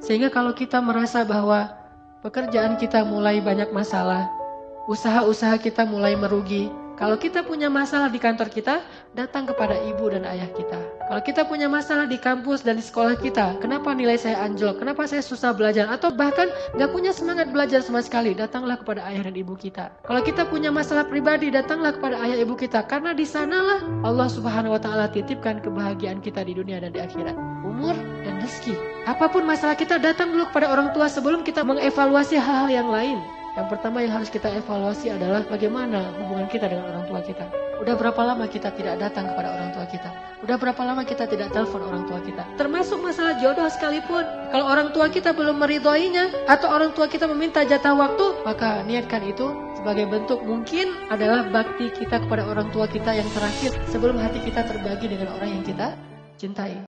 Sehingga kalau kita merasa bahwa pekerjaan kita mulai banyak masalah, usaha-usaha kita mulai merugi, kalau kita punya masalah di kantor kita, datang kepada ibu dan ayah kita. Kalau kita punya masalah di kampus dan di sekolah kita, kenapa nilai saya anjlok, kenapa saya susah belajar, atau bahkan gak punya semangat belajar sama sekali, datanglah kepada ayah dan ibu kita. Kalau kita punya masalah pribadi, datanglah kepada ayah ibu kita, karena di sanalah Allah Subhanahu Wa Taala titipkan kebahagiaan kita di dunia dan di akhirat, umur dan rezeki. Apapun masalah kita, datang dulu kepada orang tua sebelum kita mengevaluasi hal-hal yang lain. Yang pertama yang harus kita evaluasi adalah bagaimana hubungan kita dengan orang tua kita. Udah berapa lama kita tidak datang kepada orang tua kita? Udah berapa lama kita tidak telepon orang tua kita? Termasuk masalah jodoh sekalipun. Kalau orang tua kita belum meridhoinya, atau orang tua kita meminta jatah waktu, maka niatkan itu sebagai bentuk mungkin adalah bakti kita kepada orang tua kita yang terakhir sebelum hati kita terbagi dengan orang yang kita cintai.